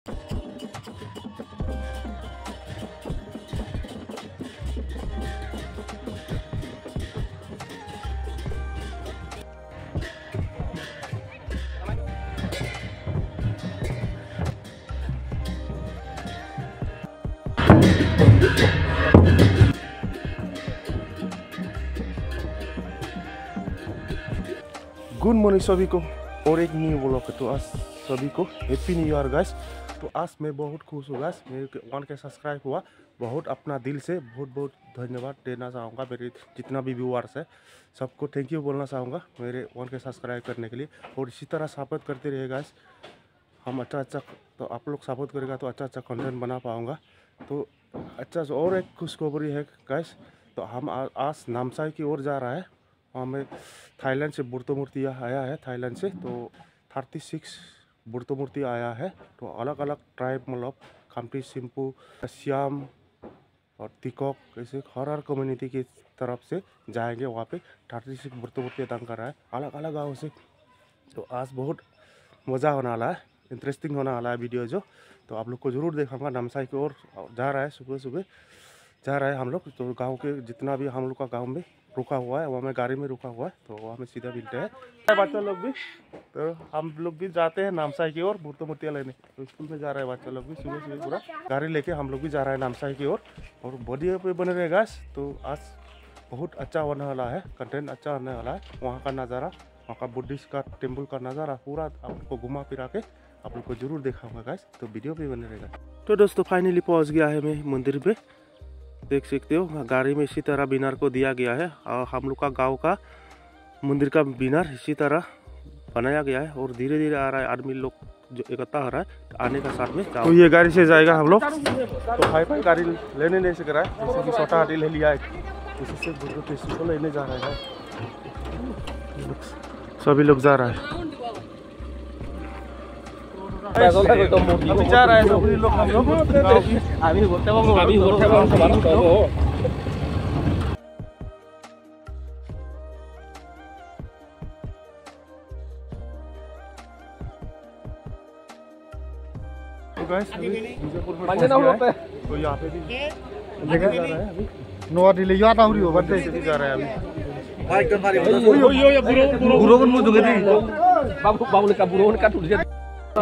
Good morning सभी को और एक न्यू ब्लॉग है। तो आज सभी को हैप्पी न्यू ईयर गाइस। तो आज मैं बहुत खुश हूँ गाइस, मेरे 1K सब्सक्राइब हुआ। बहुत अपना दिल से बहुत बहुत धन्यवाद देना चाहूँगा। मेरे जितना भी व्यूअर्स है सबको थैंक यू बोलना चाहूँगा मेरे 1K सब्सक्राइब करने के लिए। और इसी तरह सपोर्ट करते रहिए गाइस। हम अच्छा तो आप लोग सपोर्ट करेगा तो अच्छा कंटेंट बना पाऊँगा। तो अच्छा और एक खुशखबरी है गाइस। तो हम आज नामसाई की ओर जा रहा है। वहाँ में थाईलैंड से बुद्ध मूर्ति आया है थाईलैंड से। तो 36 बुद्ध मूर्ति आया है। तो अलग अलग ट्राइब मतलब खाम्टी, सिम्पू, श्याम और तिकोक ऐसे हर कम्युनिटी की तरफ से जाएंगे वहाँ पे। 36 बुद्ध मूर्ति दान कर रहा है अलग अलग गाँव से। तो आज बहुत मज़ा होने वाला है, इंटरेस्टिंग होने वाला है वीडियो जो। तो आप लोग को ज़रूर देखाऊंगा। नामसाई की ओर जा रहा है, सुबह सुबह जा रहा है हम लोग। तो गांव के जितना भी हम लोग का गांव में रुका हुआ है वहाँ में गाड़ी में रुका हुआ है। तो वहाँ में सीधा मिलते हैं बच्चा लोग भी। तो हम लोग भी जाते हैं नामसाई की ओर बुद्ध मूर्तियाँ लेने। तो स्कूल में जा रहे हैं बच्चा लोग भी सुबह सुबह पूरा गाड़ी लेके हम लोग भी जा रहे हैं नामसाई की ओर। और बढ़िया पे बने रहेगा। तो आज बहुत अच्छा होने वाला है, कंटेंट अच्छा होने वाला है। वहाँ का नज़ारा, वहाँ का बुद्धिस्ट का टेम्पल का नज़ारा पूरा आपको घुमा फिरा के आप लोग को जरूर दिखाऊंगा गाइस। तो वीडियो पे बने रहेगा। तो दोस्तों फाइनली पहुँच गया है मैं मंदिर पे। देख सकते हो गाड़ी में इसी तरह बिनार को दिया गया है। और हम लोग का गांव का मंदिर का बिनार इसी तरह बनाया गया है। और धीरे धीरे आ रहा है आदमी लोग जो इकट्ठा हो रहा है आने का साथ में। तो ये गाड़ी से जाएगा हम लोग। तो भाई भाई गाड़ी लेने नहीं से करा है, जैसे कि छोटा हाथी ले लिया है, इसी से बुद्ध कृष्ण को लेने जा रहा है। सभी लोग जा रहा है, अभी जा रहा है सभी लोग। हम लोग तो यहाँ पे भी जा रहा है अभी। नोआ दिले यो आता हुई हो बंदे से जा रहा है अभी। भाई कर मारी यो बुरो बन मुझे गई बाबू बाबू का बुरो का टूट गया।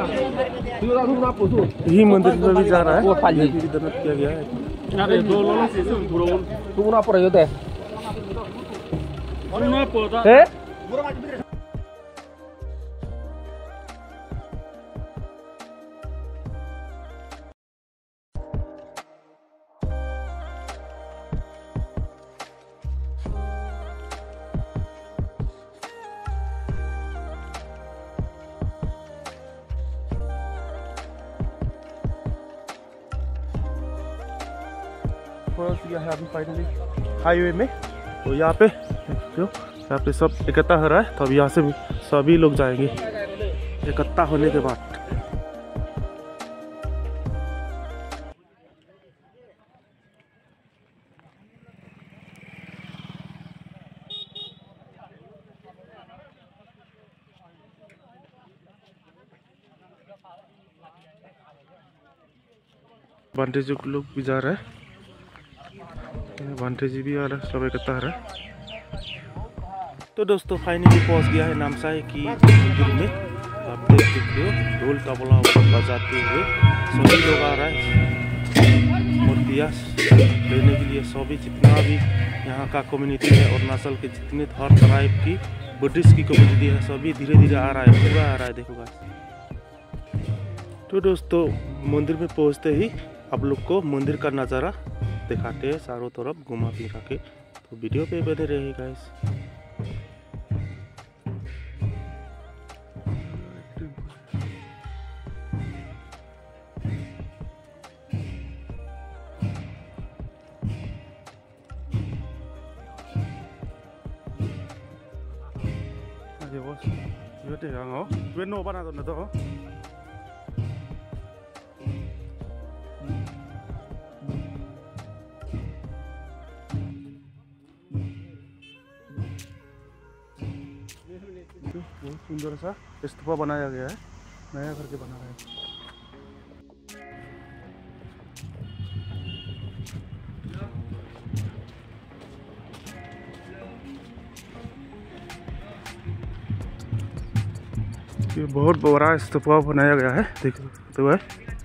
यही मंदिर में भी जा रहा है, ये भी दंड किया गया है। अरे दो लोगों से बुरो तू ना पड़े होते और ना पड़ता है। किया है अभी फाइनली हाईवे में। तो यहाँ पे जो यहाँ पे सब इकट्ठा हो रहा है। तो अब यहाँ से भी सभी लोग जाएंगे इकट्ठा होने के बाद। बांटे जी लोग भी जा रहे हैं, बांटे जी भी आ रहा है, सब इकट्ठा आ रहा है। तो दोस्तों फाइनली पहुंच गया है नामसाई की मंदिर में। आप देख सकते हो ढोल तबला बजाते हुए सभी लोग आ रहा है मूर्तियाँ लेने के लिए। सभी जितना भी यहाँ का कम्युनिटी है और नस्ल के जितने हर ट्राइब की बुद्धिस्ट की कम्युनिटी है सभी धीरे धीरे आ रहा है, पूरा आ रहा है। देखो गाइस। तो दोस्तों मंदिर में पहुँचते ही आप लोग को मंदिर का नज़ारा दिखाते हैं चारों तरफ घुमा फिरा के। तो वीडियो पे बने रहे गाइस। अरे बस ये देखा हो वे नो बना दो ना तो बहुत सुंदर सा स्तूपा बनाया गया है, नया करके बना रहा है। ये बहुत बड़ा स्तूपा बनाया गया है, देख सकते हो।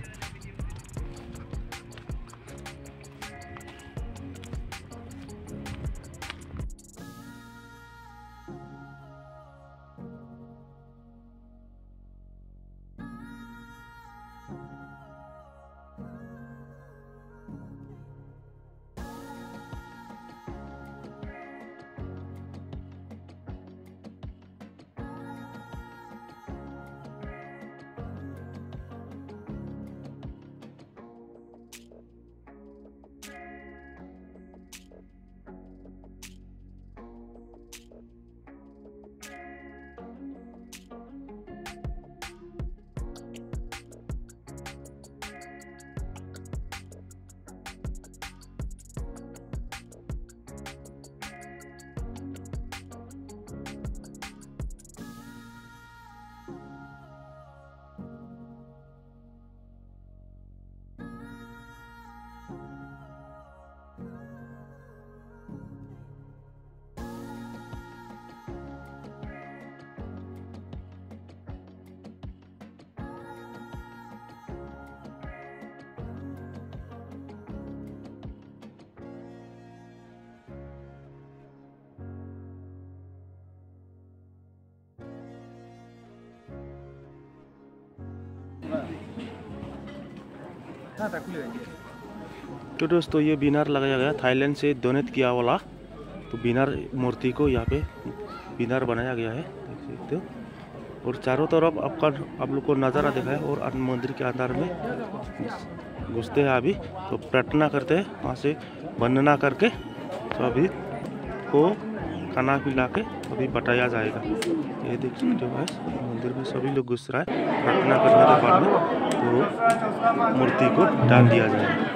तो दोस्तों ये बिनार लगाया गया, थाईलैंड से डोनेट किया वाला। तो बिनार मूर्ति को यहाँ पे बिनार बनाया गया है, देख सकते हो। और चारों तरफ आप लोग को नज़ारा दिखाए। और मंदिर के अंदर में घुसते हैं अभी, तो प्रार्थना करते हैं, वहाँ से वंदना करके तो अभी को खाना पिला के अभी बताया जाएगा। ये देख सकते हो गाइस, मंदिर में सभी लोग घुस रहा है। प्रार्थना करने के बाद में तो मूर्ति को डाल दिया जाएगा।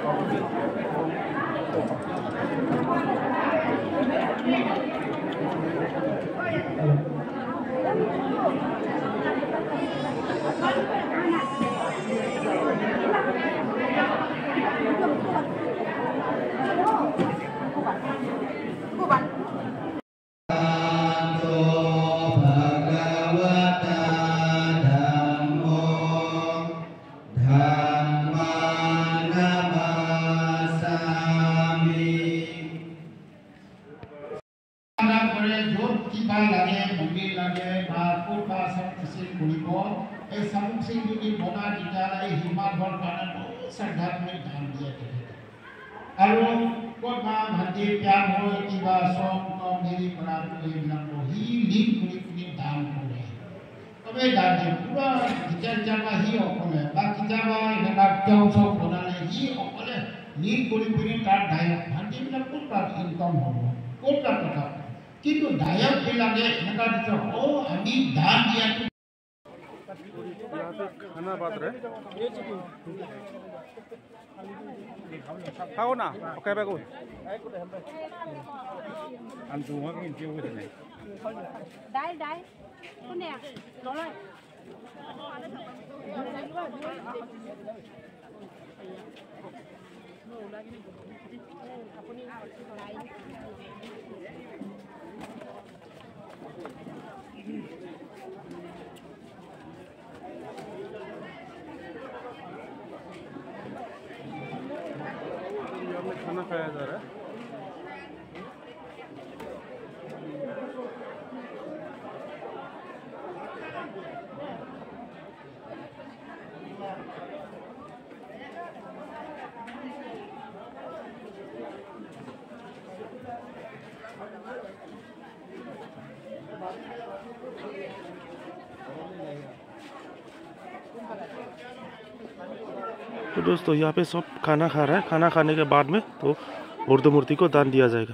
खाना बात रहे खाओ ना, ओके बागो ăn chung hết cái chiêu cái này đấy đấy con nè nó lại खाना खाया जा रहा है। तो दोस्तों यहाँ पे सब खाना खा रहा है। खाना खाने के बाद में तो बुद्ध मूर्ति को दान दिया जाएगा।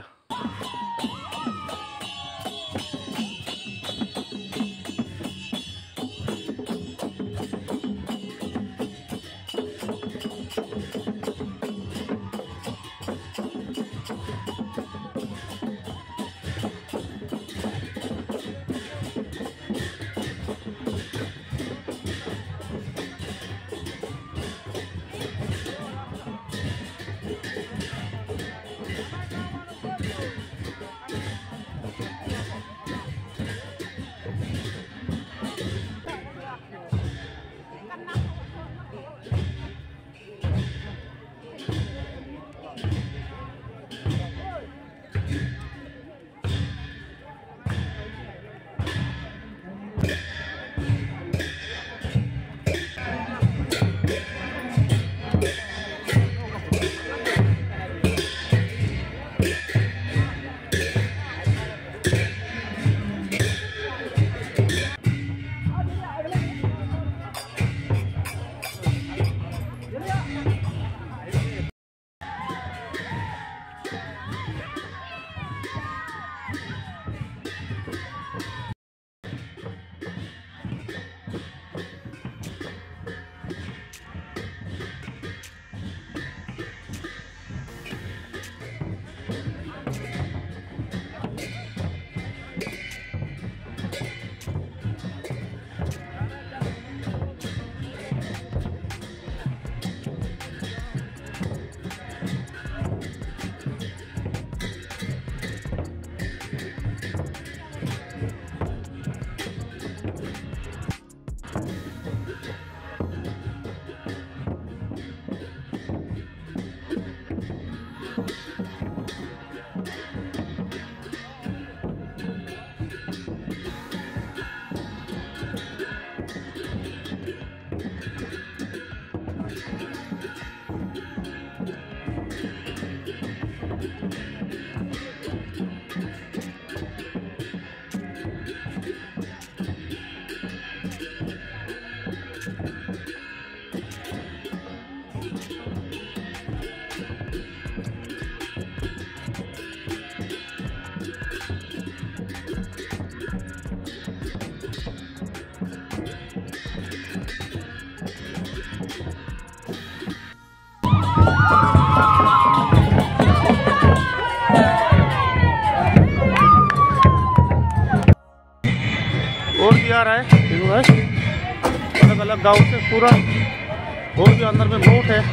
और भी आ रहा है, देखो गाइस, अलग अलग गांव से पूरा। और भी अंदर में बोट है।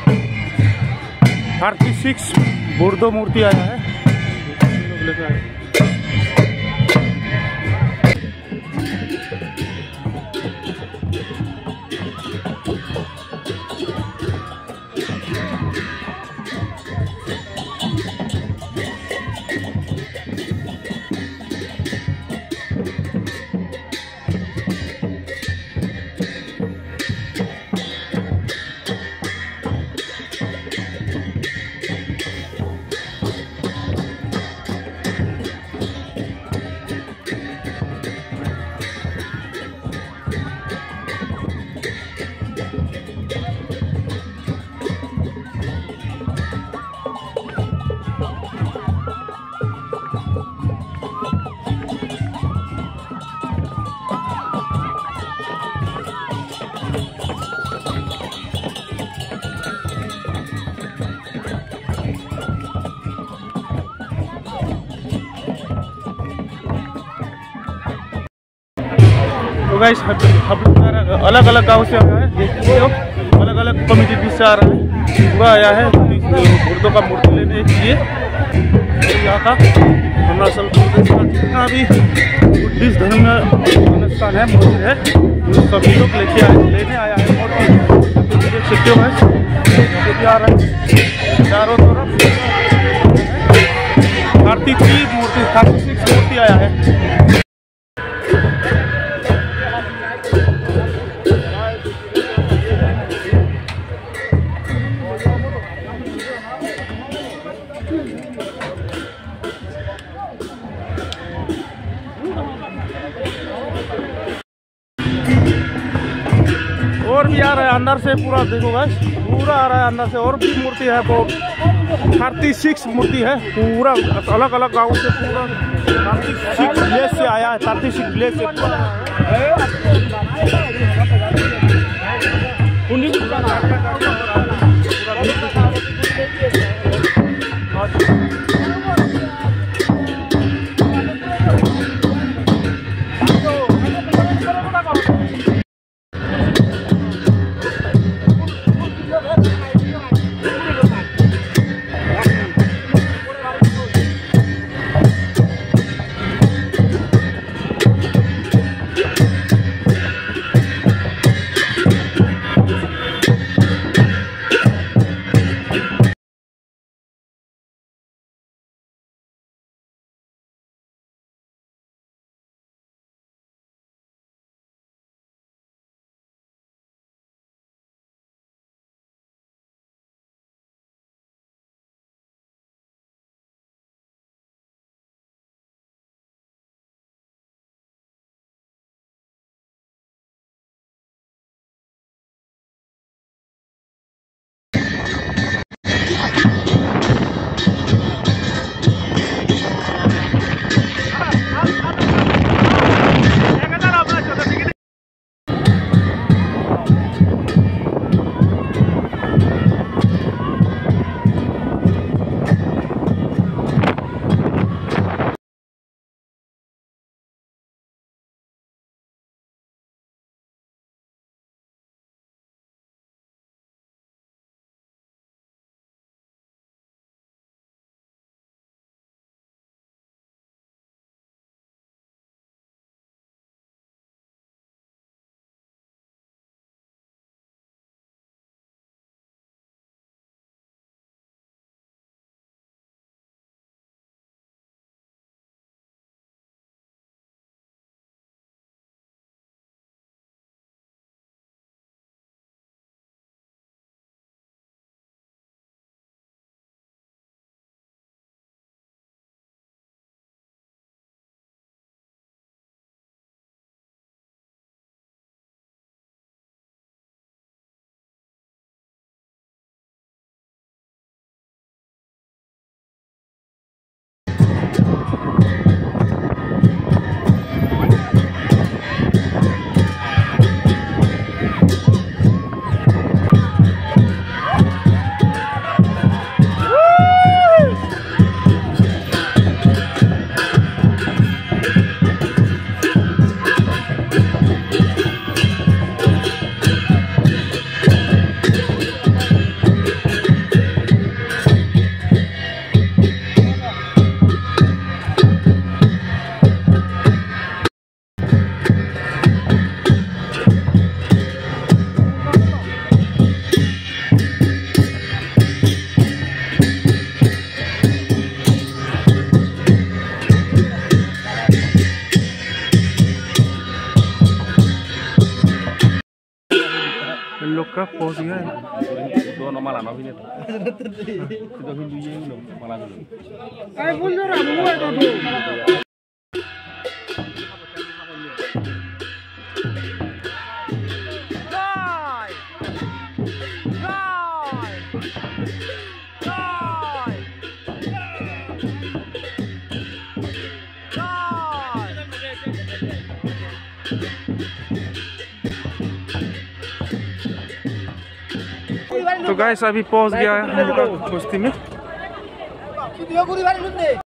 36 बुर्दो मूर्ति आया है, लोग लेकर आए। तो गाइस हम लोग अलग अलग गांव से आया है, देखिए अलग अलग कम्युनिटी बीच से आ रहा है। पूरा आया है बुर्दों का मूर्ति लेने के लिए। यहाँ का अरुणाचल प्रदेश का जितना भी बुद्धिस्ट धर्म स्थान है, मंदिर है, सभी लोग लेने आया है मूर्ति। देख सकते हो गाइस, आ रहा है चारों तरफ 36 मूर्ति आया है। और भी आ रहा है अंदर से, पूरा देखो गाइस, पूरा आ रहा है अंदर से। और भी मूर्ति है, वो 36 मूर्ति है, पूरा अलग अलग गाँव से, पूरा 36 विलेज से आया है। 36 विलेज से कब पहुंच गया है? Itu nama lana ini tuh. Itu Hindu yang belum malah belum. तो गाइस अभी पहुंच गया है कुश्ती में।